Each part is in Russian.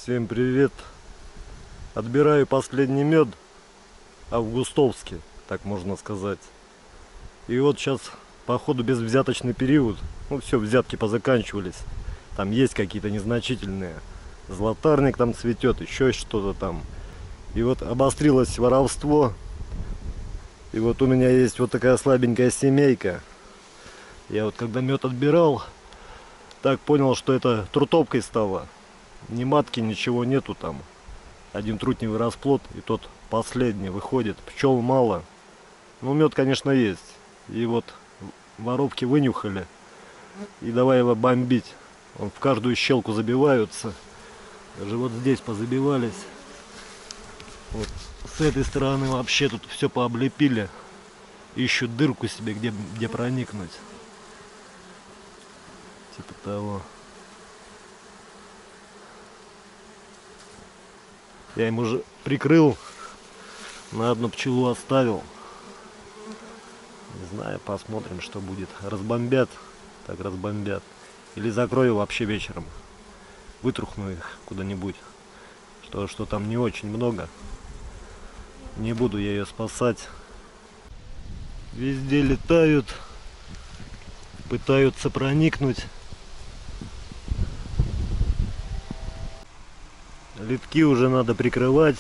Всем привет! Отбираю последний мед августовский, так можно сказать. И вот сейчас, походу, безвзяточный период. Ну все, взятки позаканчивались. Там есть какие-то незначительные. Златарник там цветет, еще что-то там. И вот обострилось воровство. И вот у меня есть вот такая слабенькая семейка. Я вот когда мед отбирал, так понял, что это трутовкой стало. Ни матки, ничего нету там. Один трутневый расплод, и тот последний выходит. Пчел мало. Ну, мед, конечно, есть. И вот воровки вынюхали. И давай его бомбить. Он в каждую щелку забиваются. Даже вот здесь позабивались. Вот с этой стороны вообще тут все пооблепили. Ищут дырку себе, где проникнуть. Типа того. Я им уже прикрыл, на одну пчелу оставил. Не знаю, посмотрим, что будет. Разбомбят, так разбомбят. Или закрою вообще вечером. Вытрухну их куда-нибудь. Что там не очень много. Не буду я ее спасать. Везде летают. Пытаются проникнуть. Литки уже надо прикрывать.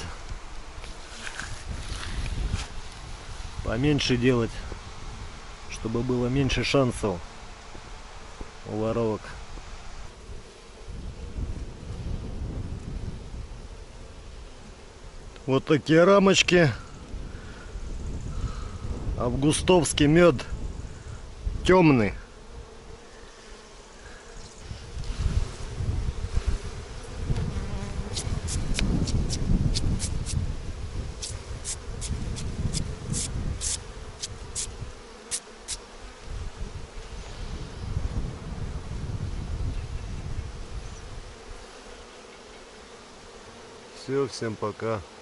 Поменьше делать, чтобы было меньше шансов у воровок. Вот такие рамочки. Августовский мед. Темный. Все, всем пока.